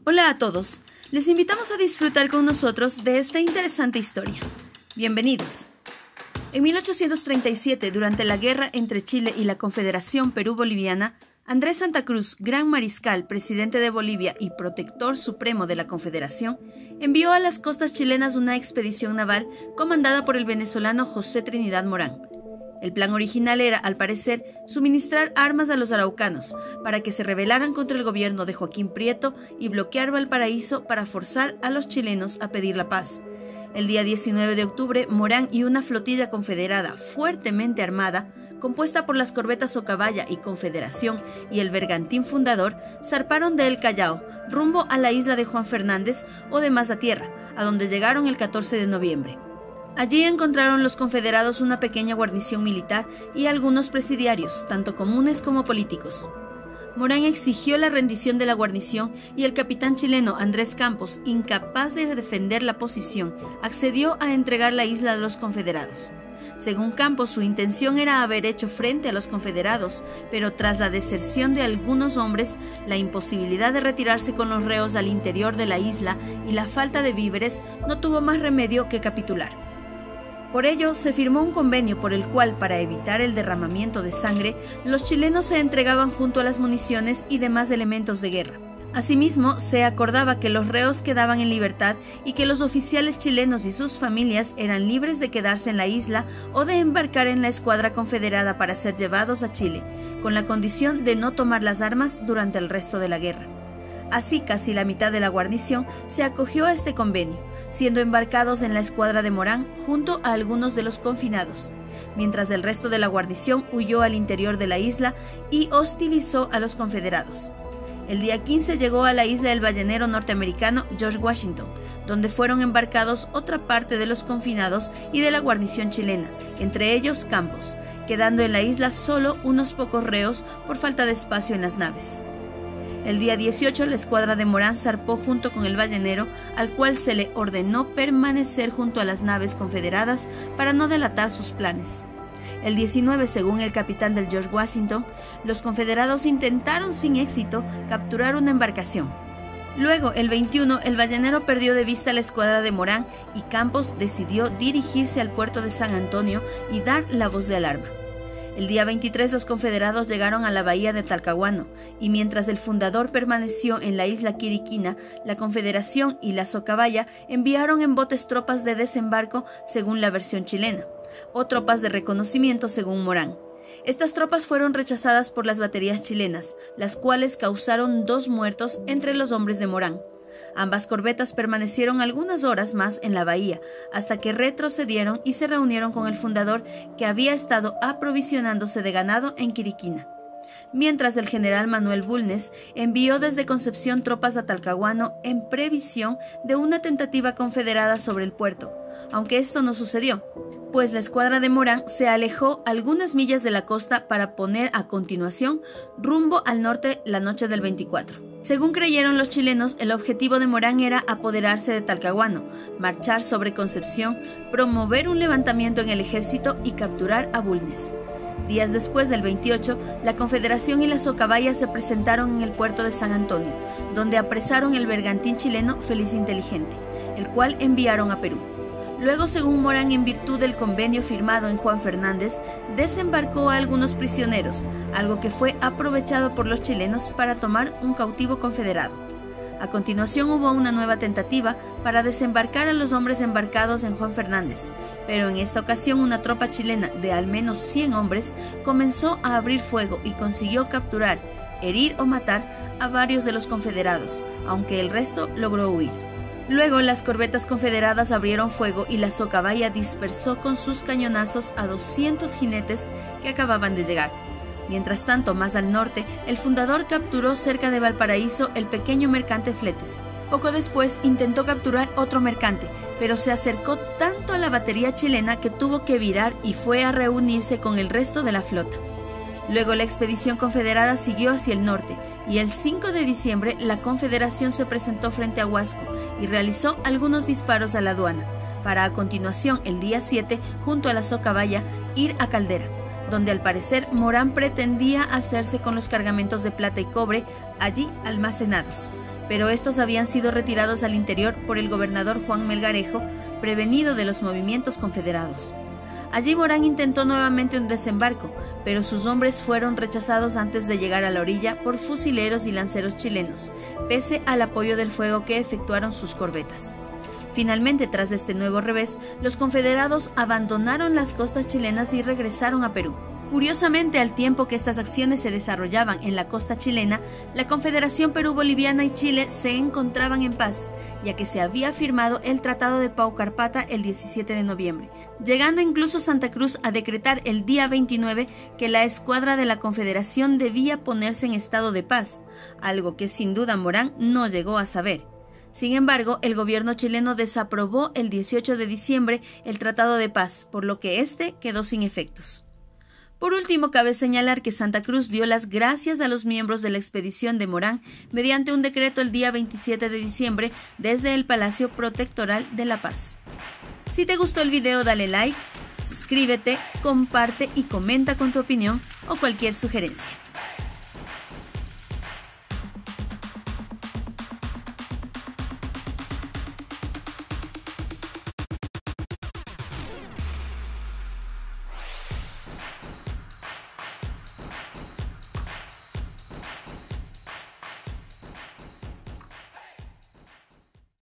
Hola a todos, les invitamos a disfrutar con nosotros de esta interesante historia. Bienvenidos. En 1837, durante la guerra entre Chile y la Confederación Perú-Boliviana, Andrés Santa Cruz, Gran Mariscal, presidente de Bolivia y protector supremo de la Confederación, envió a las costas chilenas una expedición naval comandada por el venezolano José Trinidad Morán. El plan original era, al parecer, suministrar armas a los araucanos para que se rebelaran contra el gobierno de Joaquín Prieto y bloquear Valparaíso para forzar a los chilenos a pedir la paz. El día 19 de octubre, Morán y una flotilla confederada fuertemente armada, compuesta por las corbetas Socabaya y Confederación y el bergantín Fundador, zarparon de El Callao, rumbo a la isla de Juan Fernández o de Mazatierra, a donde llegaron el 14 de noviembre. Allí encontraron los confederados una pequeña guarnición militar y algunos presidiarios, tanto comunes como políticos. Morán exigió la rendición de la guarnición y el capitán chileno Andrés Campos, incapaz de defender la posición, accedió a entregar la isla a los confederados. Según Campos, su intención era haber hecho frente a los confederados, pero tras la deserción de algunos hombres, la imposibilidad de retirarse con los reos al interior de la isla y la falta de víveres, no tuvo más remedio que capitular. Por ello, se firmó un convenio por el cual, para evitar el derramamiento de sangre, los chilenos se entregaban junto a las municiones y demás elementos de guerra. Asimismo, se acordaba que los reos quedaban en libertad y que los oficiales chilenos y sus familias eran libres de quedarse en la isla o de embarcar en la escuadra confederada para ser llevados a Chile, con la condición de no tomar las armas durante el resto de la guerra. Así, casi la mitad de la guarnición se acogió a este convenio, siendo embarcados en la escuadra de Morán junto a algunos de los confinados, mientras el resto de la guarnición huyó al interior de la isla y hostilizó a los confederados. El día 15 llegó a la isla el ballenero norteamericano George Washington, donde fueron embarcados otra parte de los confinados y de la guarnición chilena, entre ellos Campos, quedando en la isla solo unos pocos reos por falta de espacio en las naves. El día 18, la escuadra de Morán zarpó junto con el ballenero, al cual se le ordenó permanecer junto a las naves confederadas para no delatar sus planes. El 19, según el capitán del George Washington, los confederados intentaron sin éxito capturar una embarcación. Luego, el 21, el ballenero perdió de vista la escuadra de Morán y Campos decidió dirigirse al puerto de San Antonio y dar la voz de alarma. El día 23 los confederados llegaron a la bahía de Talcahuano y mientras el Fundador permaneció en la isla Quiriquina, la Confederación y la Socabaya enviaron en botes tropas de desembarco según la versión chilena, o tropas de reconocimiento según Morán. Estas tropas fueron rechazadas por las baterías chilenas, las cuales causaron 2 muertos entre los hombres de Morán. Ambas corbetas permanecieron algunas horas más en la bahía, hasta que retrocedieron y se reunieron con el Fundador, que había estado aprovisionándose de ganado en Quiriquina. Mientras el general Manuel Bulnes envió desde Concepción tropas a Talcahuano en previsión de una tentativa confederada sobre el puerto, aunque esto no sucedió, pues la escuadra de Morán se alejó algunas millas de la costa para poner a continuación rumbo al norte la noche del 24. Según creyeron los chilenos, el objetivo de Morán era apoderarse de Talcahuano, marchar sobre Concepción, promover un levantamiento en el ejército y capturar a Bulnes. Días después del 28, la Confederación y la Socabaya se presentaron en el puerto de San Antonio, donde apresaron el bergantín chileno Feliz Inteligente, el cual enviaron a Perú. Luego, según Morán, en virtud del convenio firmado en Juan Fernández, desembarcó a algunos prisioneros, algo que fue aprovechado por los chilenos para tomar un cautivo confederado. A continuación hubo una nueva tentativa para desembarcar a los hombres embarcados en Juan Fernández, pero en esta ocasión una tropa chilena de al menos 100 hombres comenzó a abrir fuego y consiguió capturar, herir o matar a varios de los confederados, aunque el resto logró huir. Luego las corbetas confederadas abrieron fuego y la Socabaya dispersó con sus cañonazos a 200 jinetes que acababan de llegar. Mientras tanto, más al norte, el Fundador capturó cerca de Valparaíso el pequeño mercante Fletes. Poco después intentó capturar otro mercante, pero se acercó tanto a la batería chilena que tuvo que virar y fue a reunirse con el resto de la flota. Luego la expedición confederada siguió hacia el norte y el 5 de diciembre la Confederación se presentó frente a Huasco y realizó algunos disparos a la aduana, para a continuación el día 7, junto a la Socabaya, ir a Caldera, donde al parecer Morán pretendía hacerse con los cargamentos de plata y cobre allí almacenados, pero estos habían sido retirados al interior por el gobernador Juan Melgarejo, prevenido de los movimientos confederados. Allí Morán intentó nuevamente un desembarco, pero sus hombres fueron rechazados antes de llegar a la orilla por fusileros y lanceros chilenos, pese al apoyo del fuego que efectuaron sus corbetas. Finalmente, tras este nuevo revés, los confederados abandonaron las costas chilenas y regresaron a Perú. Curiosamente, al tiempo que estas acciones se desarrollaban en la costa chilena, la Confederación Perú-Boliviana y Chile se encontraban en paz, ya que se había firmado el Tratado de Paucarpata el 17 de noviembre, llegando incluso Santa Cruz a decretar el día 29 que la escuadra de la Confederación debía ponerse en estado de paz, algo que sin duda Morán no llegó a saber. Sin embargo, el gobierno chileno desaprobó el 18 de diciembre el Tratado de Paz, por lo que este quedó sin efectos. Por último, cabe señalar que Santa Cruz dio las gracias a los miembros de la expedición de Morán mediante un decreto el día 27 de diciembre desde el Palacio Protectoral de La Paz. Si te gustó el video, dale like, suscríbete, comparte y comenta con tu opinión o cualquier sugerencia.